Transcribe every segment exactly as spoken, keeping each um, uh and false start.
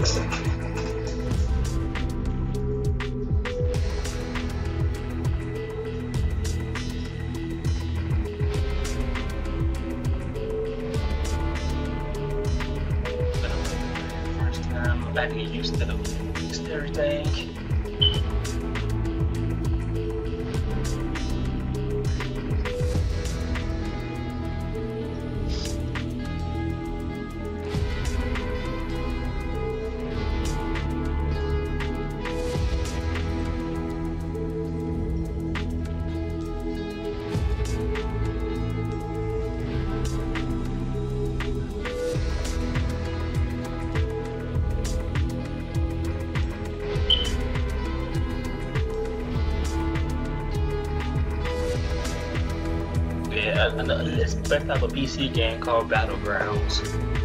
First time, I'm about to get used to used to everything. Yeah, it's based off a P C game called Battlegrounds.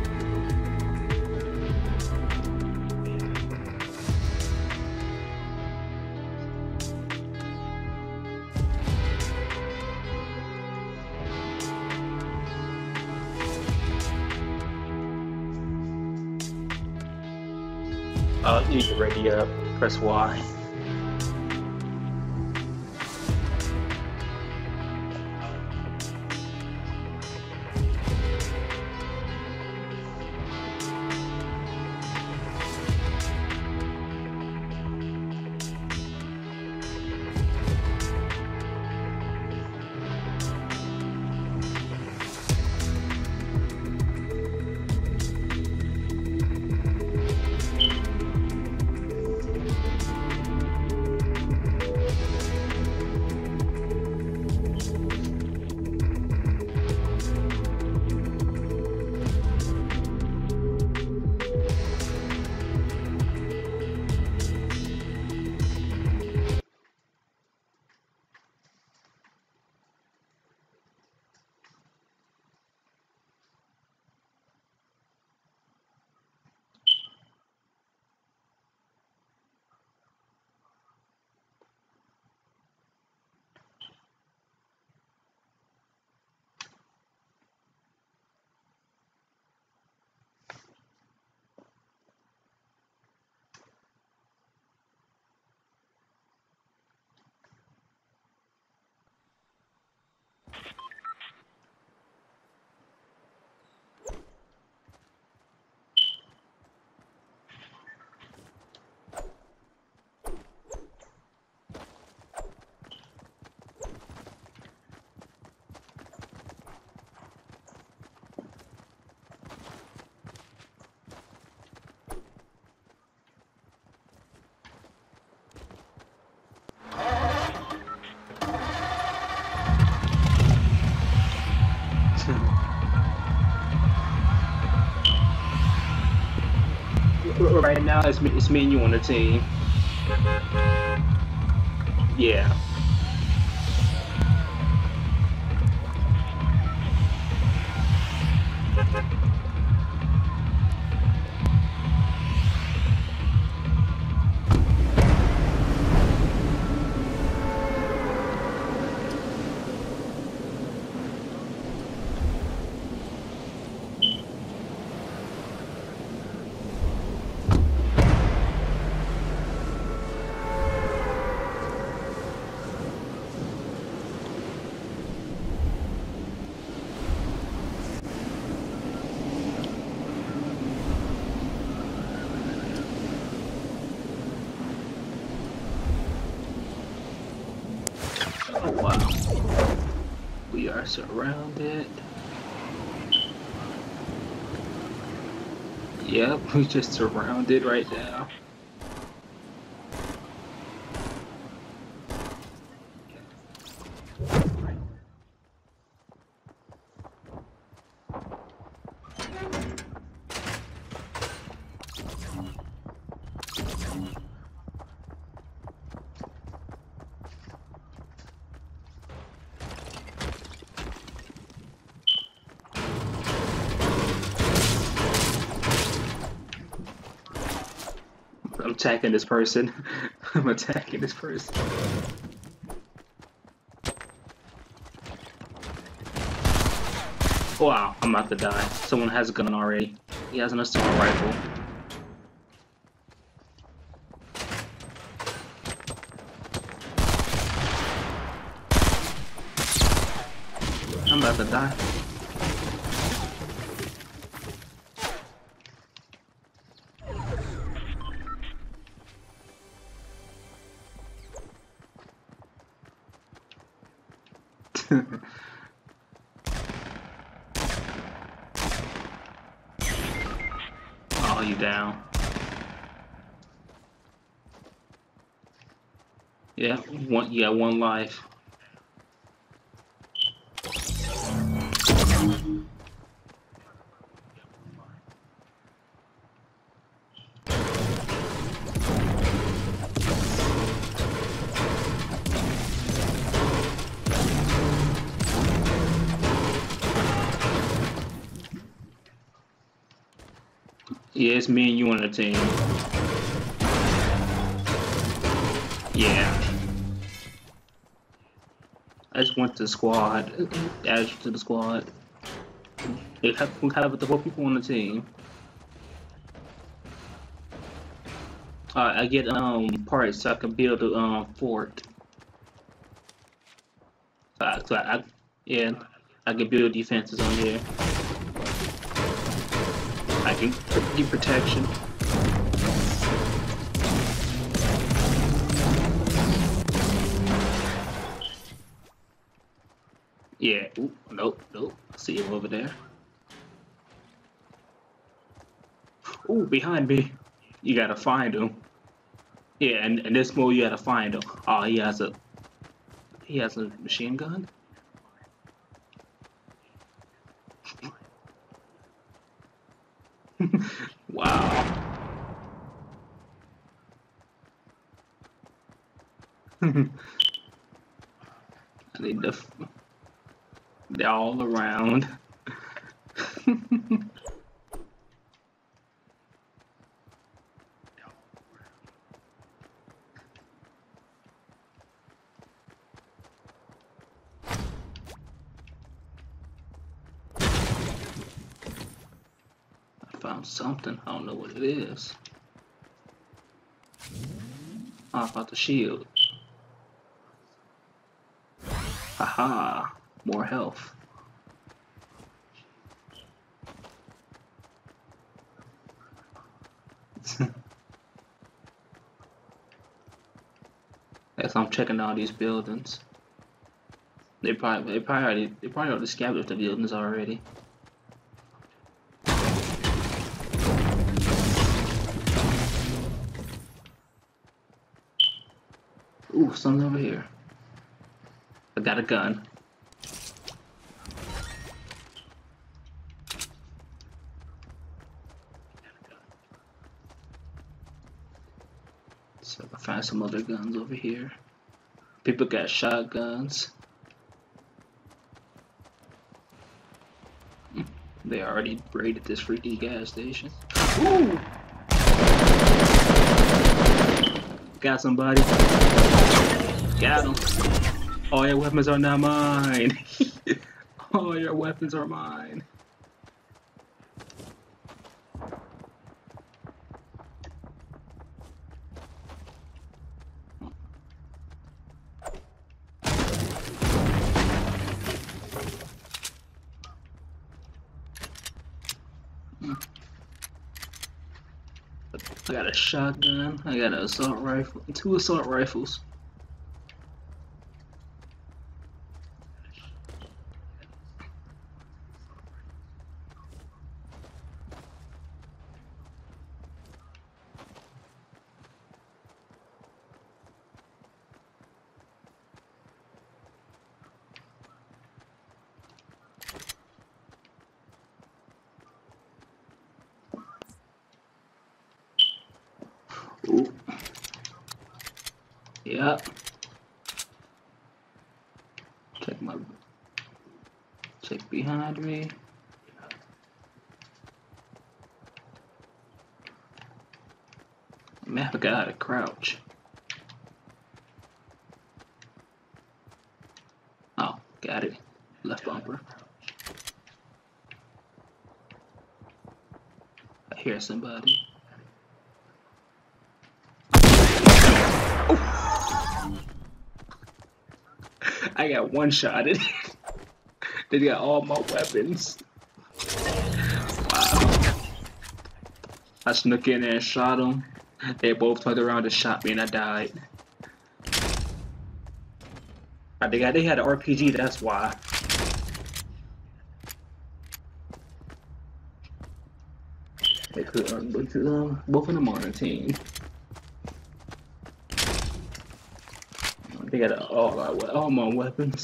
Uh, you need to ready up. Press Y. Right now, it's me, it's me and you on the team. Yeah. Oh wow. We are surrounded. Yep, we just surrounded right now. I'm attacking this person. I'm attacking this person. Wow, I'm about to die. Someone has a gun already. He has an assault rifle. about to die. Oh, you down. Yeah, one yeah, one life. Yeah, it's me and you on the team. Yeah. I just went to the squad. Added you to the squad. They have, we have the four people on the team. Uh, I get um parts so I can build a um fort. So I, so I, yeah, I can build defenses on here. I can get protection. Yeah. Ooh, nope, nope. See him over there. Ooh, behind me. You gotta find him. Yeah, and in this mode you gotta find him. Oh, he has a he has a machine gun. Wow. I need to. They're all around. I found something. I don't know what it is. Oh, about the shield. Haha. More health. As I'm checking all these buildings. They probably they probably already they probably already scavenged the buildings already. Ooh, something over here. I got a gun. So I find some other guns over here. People got shotguns. They already raided this freaking gas station. Ooh! Got somebody. Got him. All your weapons are not mine. All your weapons are mine. I got a shotgun, I got an assault rifle, two assault rifles. Ooh. Yep. Check my check behind me. Man, I forgot how to crouch. Oh, got it. Left bumper. I hear somebody. I got one shot at it. They got all my weapons. Wow. I snuck in there and shot them. They both turned around and shot me and I died. I think they had an R P G, that's why. They could, uh, but, uh, both of them on the team. They got all, all my weapons.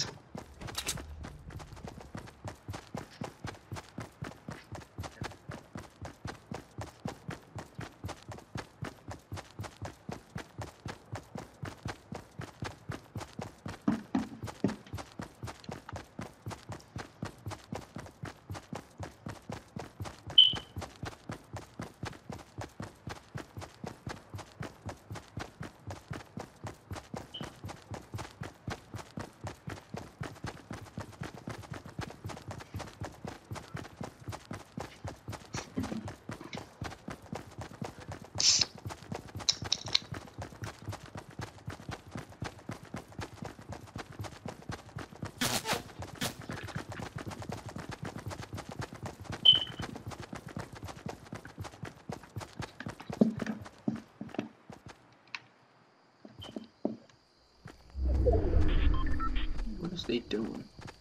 What is they doing?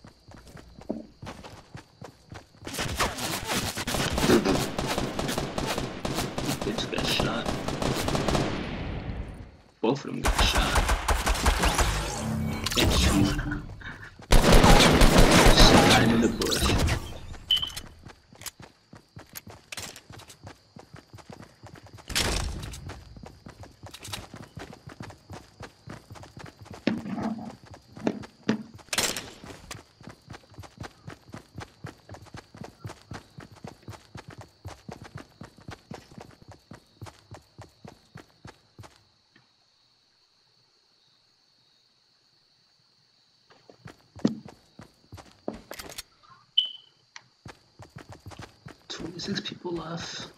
They just got shot. Both of them got shot. And shoot. Hiding in the bush. twenty-six people left.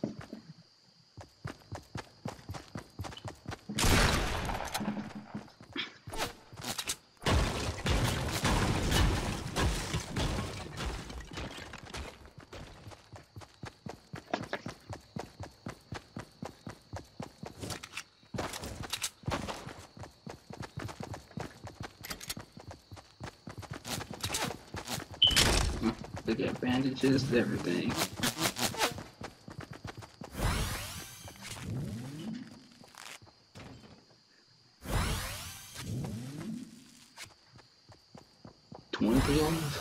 They got bandages and everything. twenty off.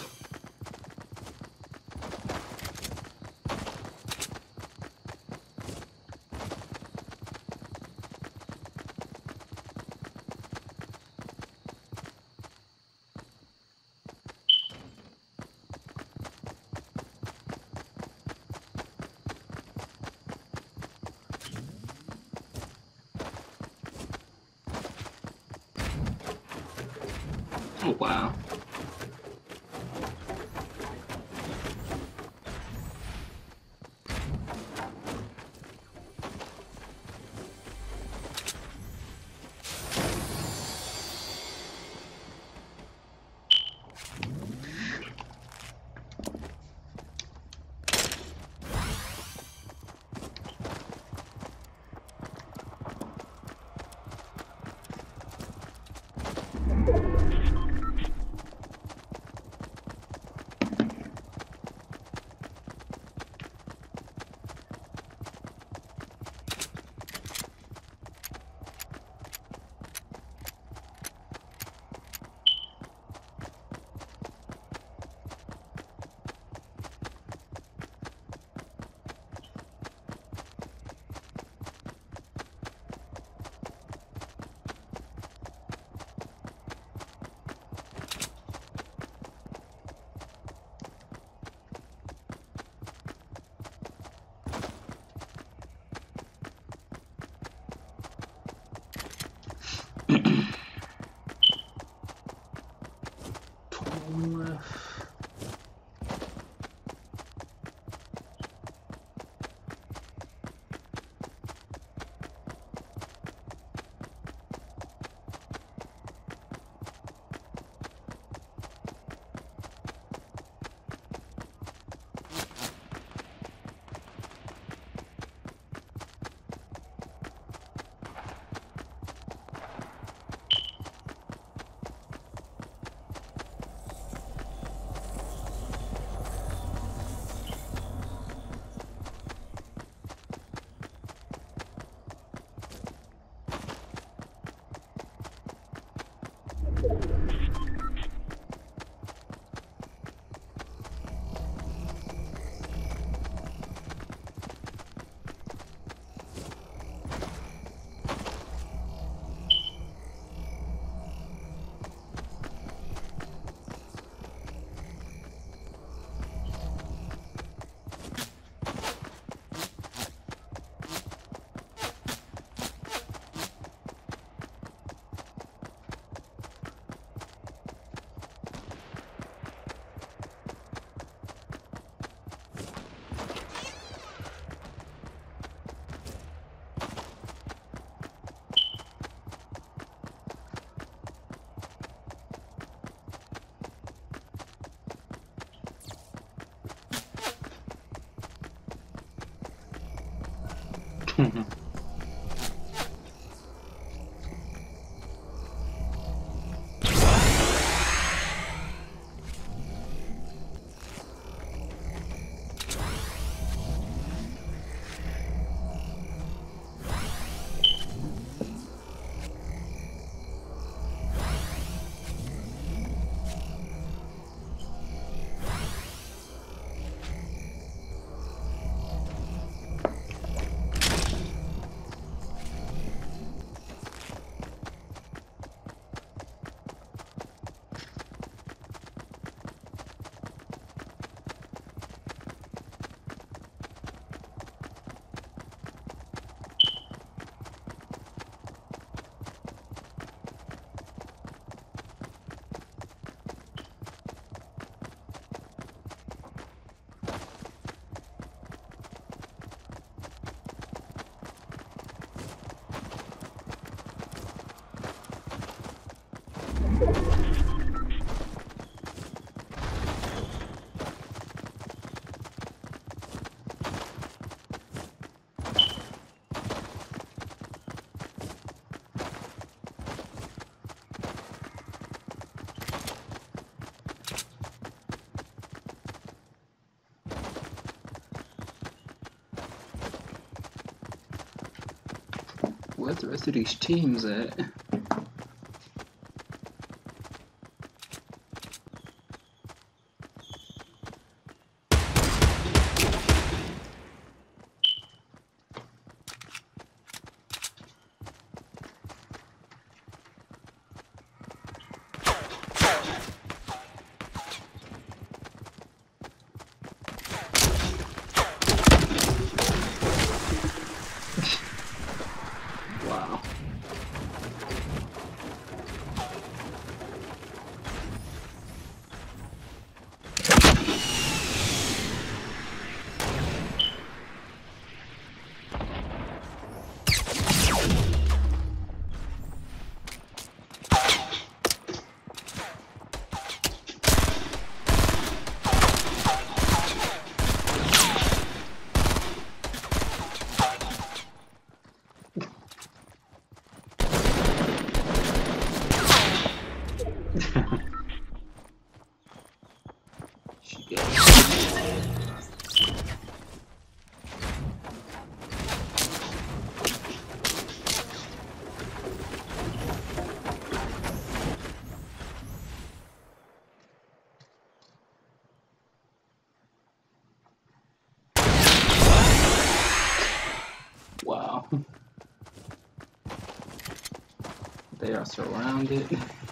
Oh wow. Where's the rest of these teams at? Wow. She gets wow. They are surrounded.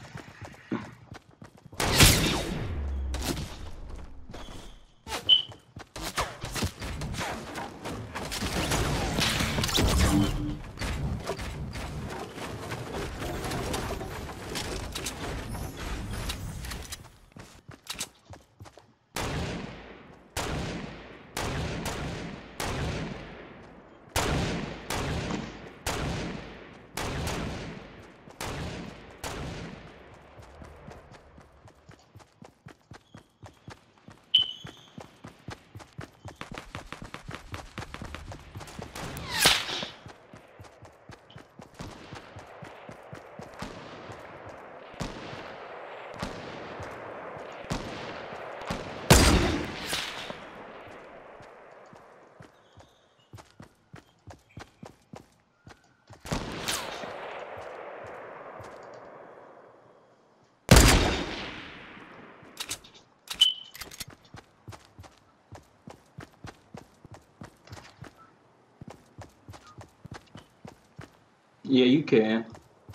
Yeah, you can.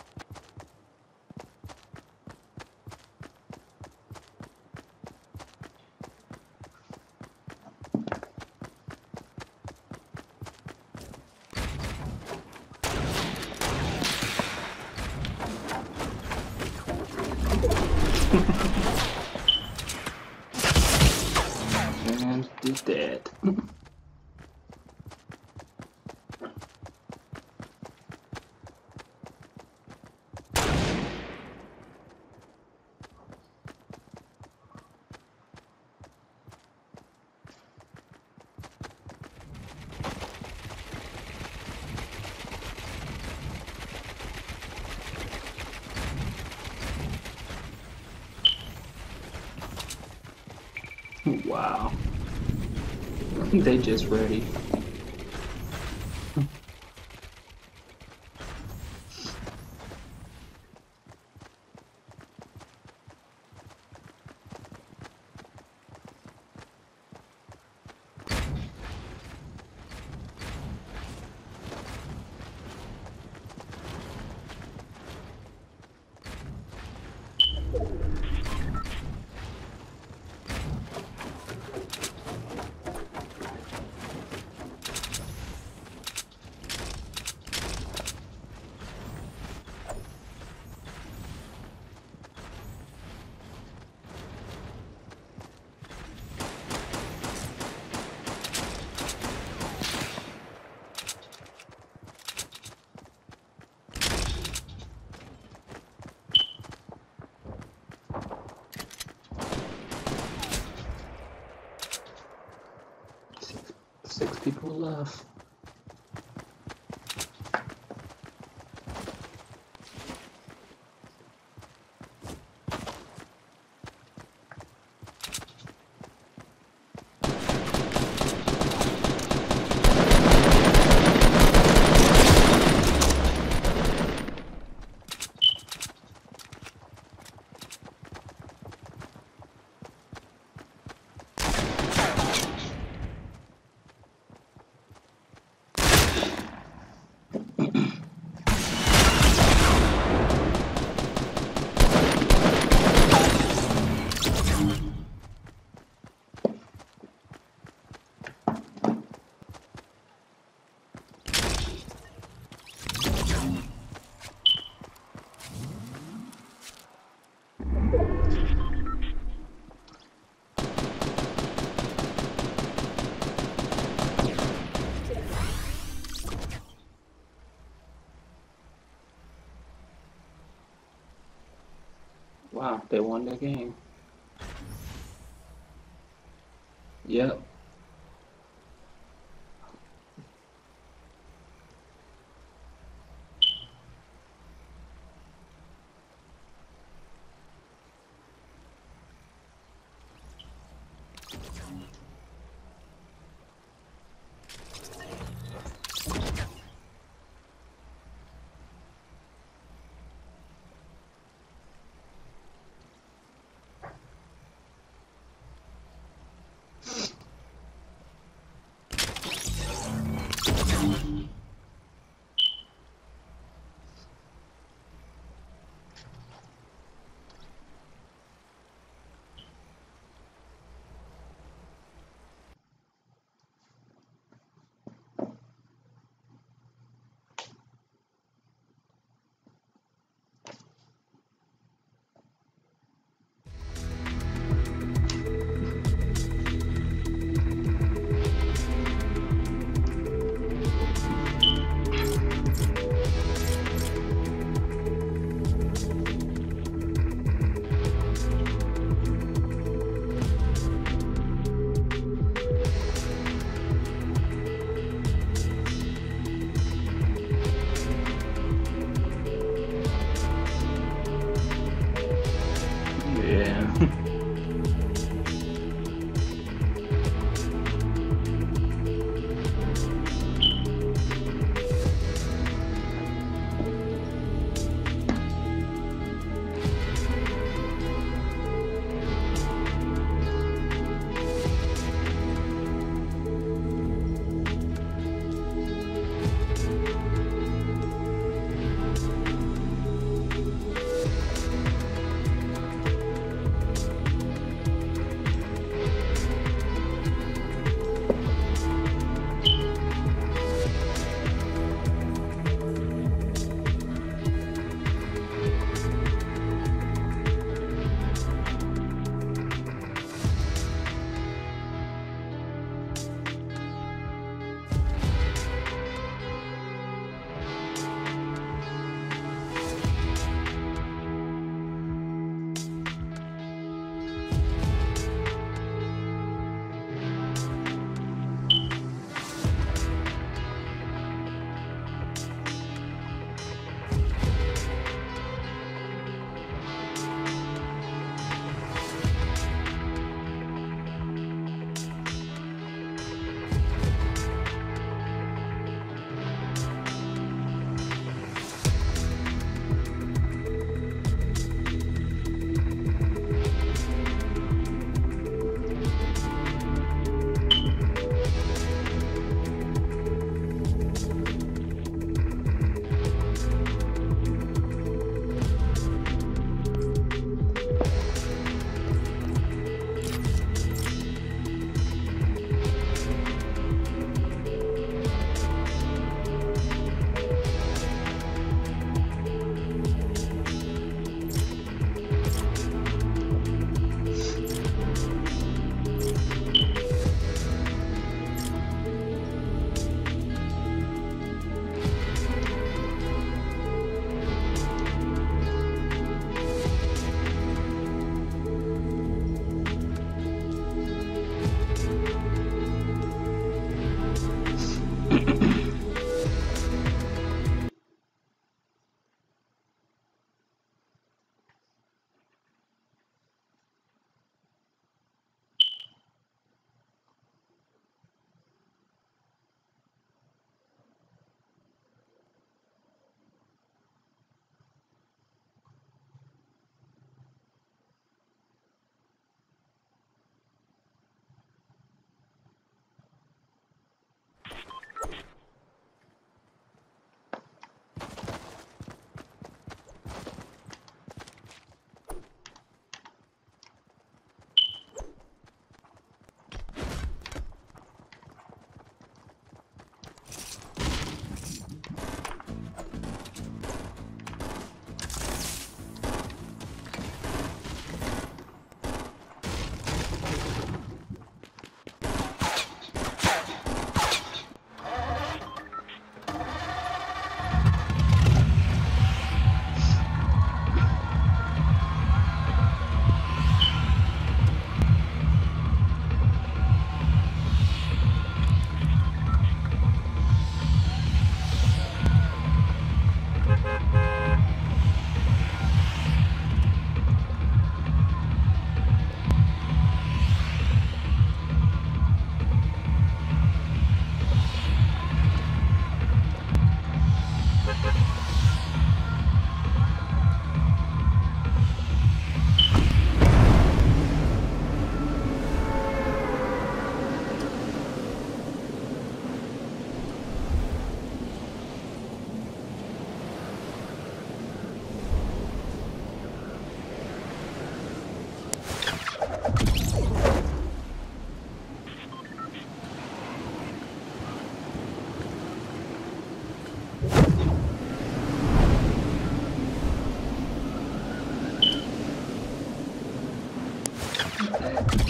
And did that. Wow. They just ready. Six, six people left. Wow, they won the game. Yep.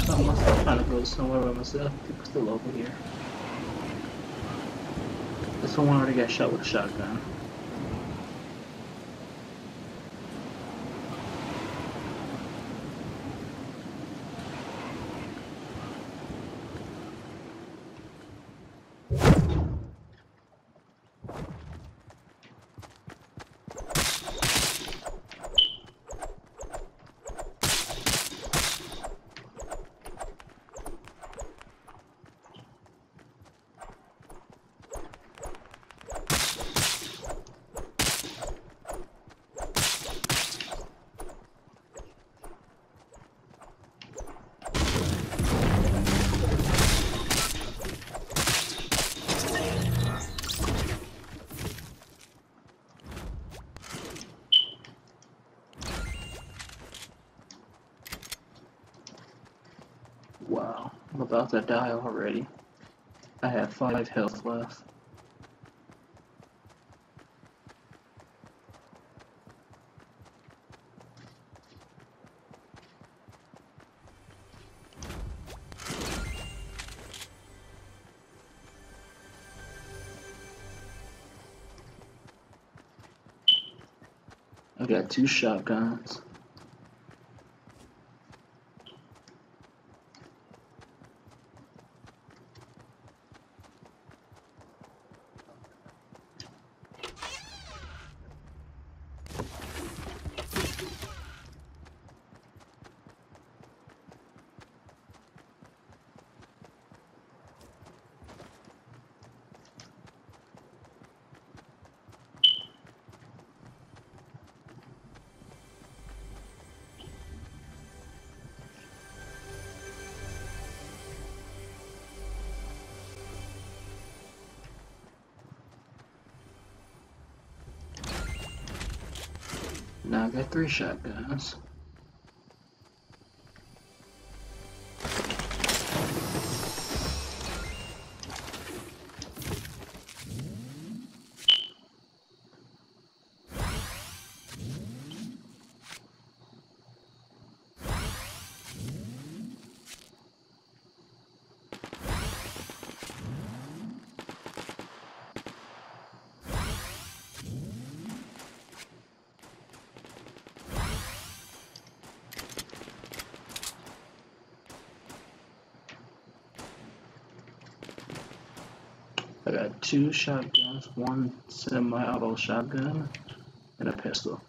I'm trying to go somewhere by myself. People still over here. This one already got shot with a shotgun. Wow, I'm about to die already. I have five health left. I got two shotguns. Now I got three shotguns. I got two shotguns, one semi-auto shotgun, and a pistol.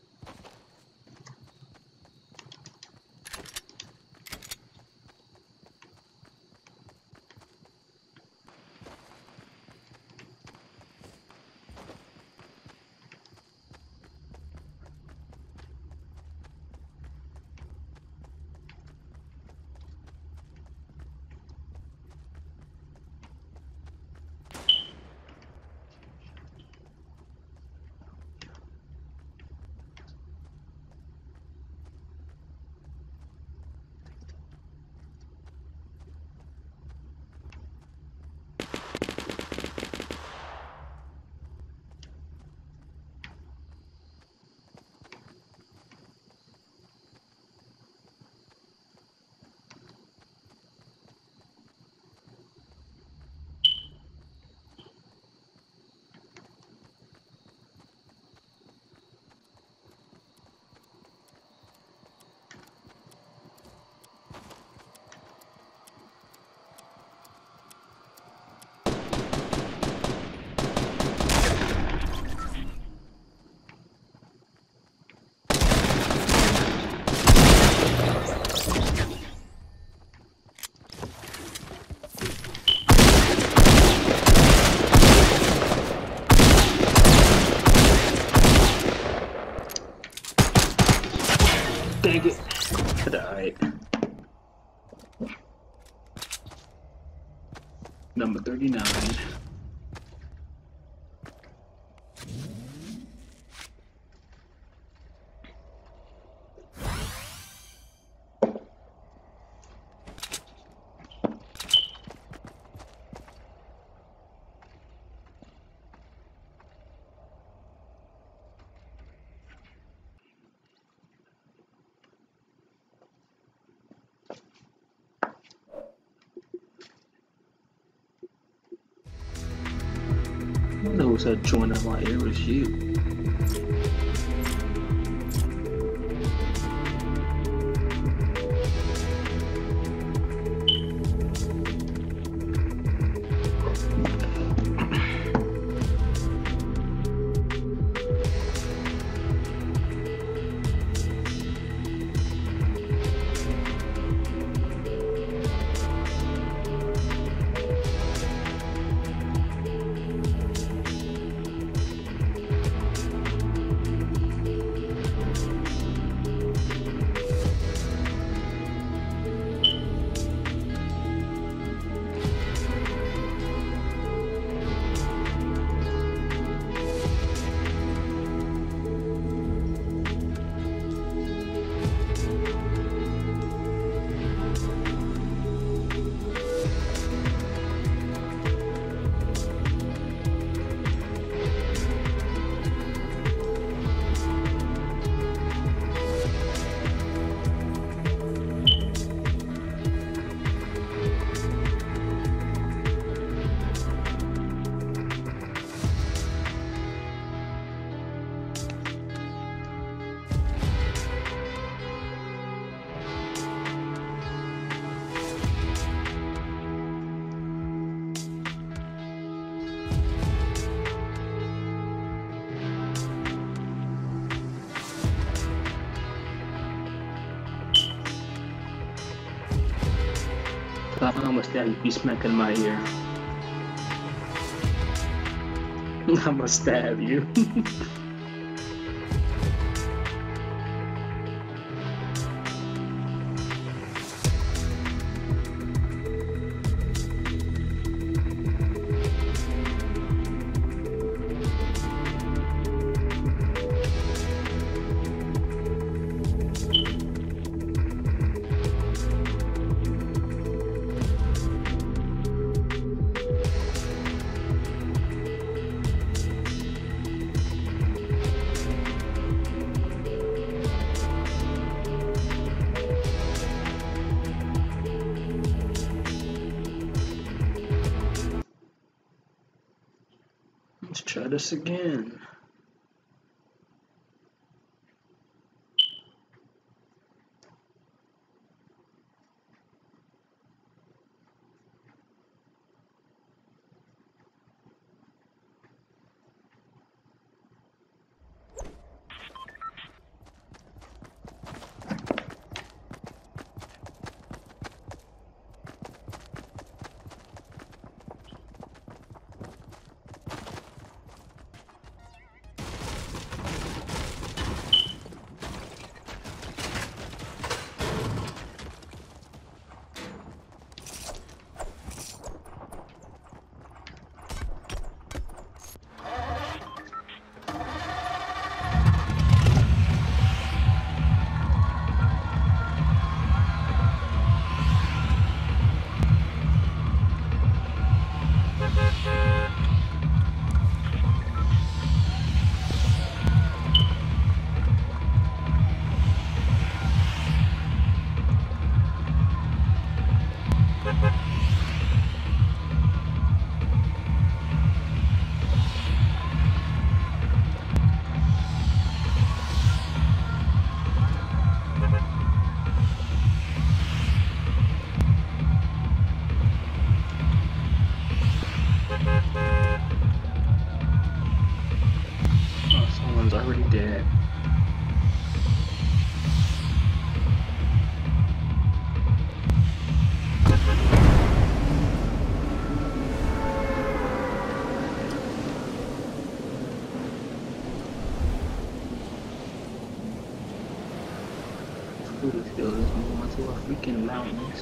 Dang it. I died. Number thirty-nine. was that joint in my ear was you. I'ma stab you, be smacking my ear. I'ma stab you. Let's try this again. Already dead. Food field is moving to a freaking mountains.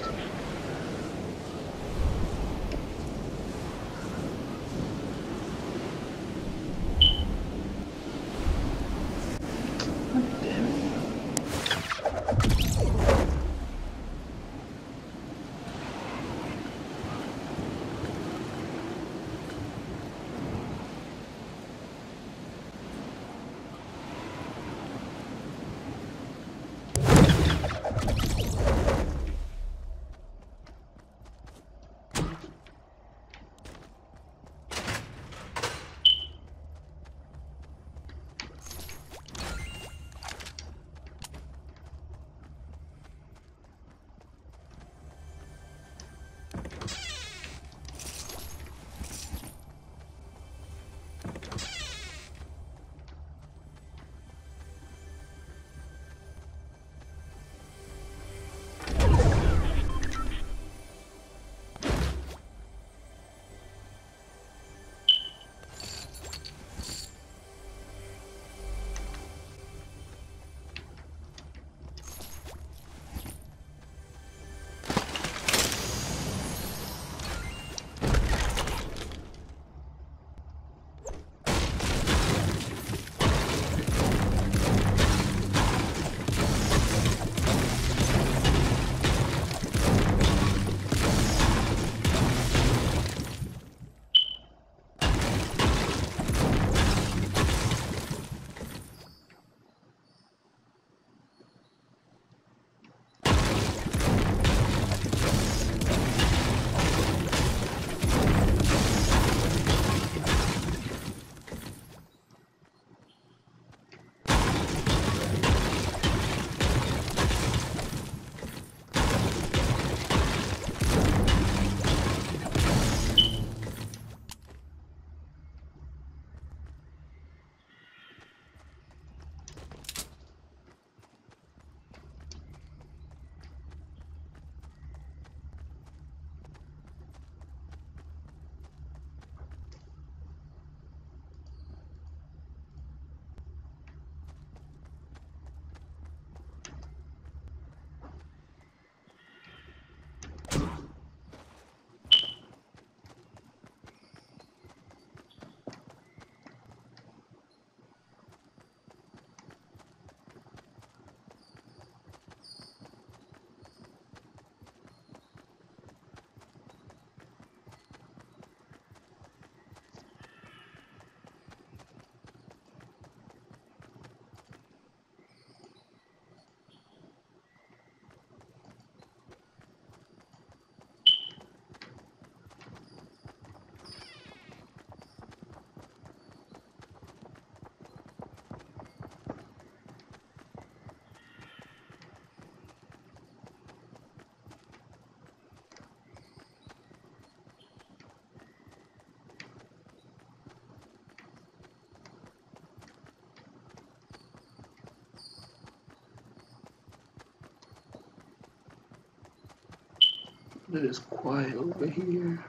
It is quiet over here.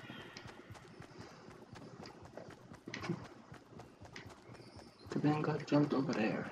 The man got jumped over there.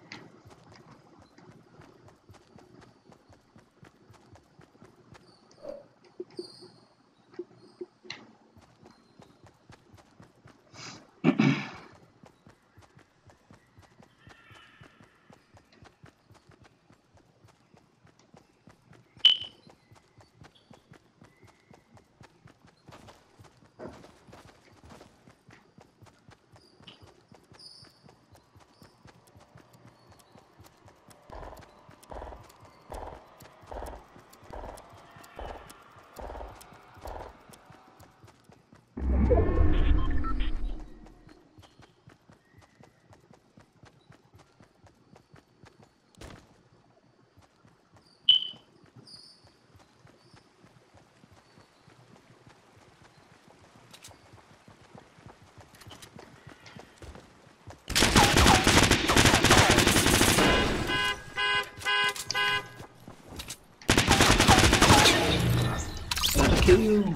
Gotta kill you.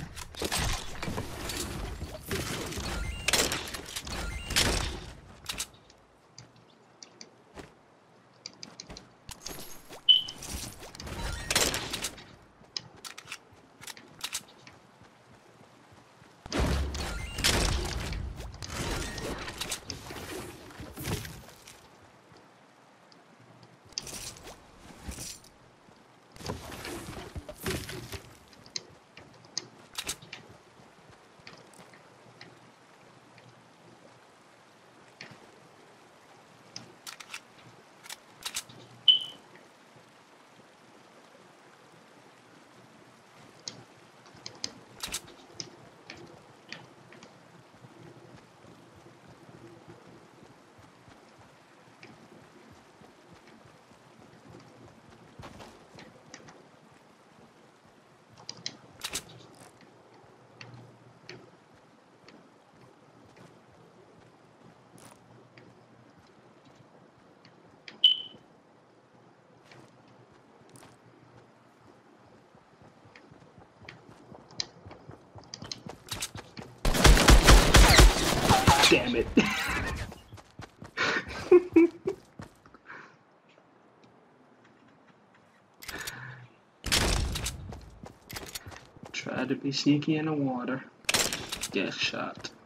Damn it. Try to be sneaky in the water. Get shot.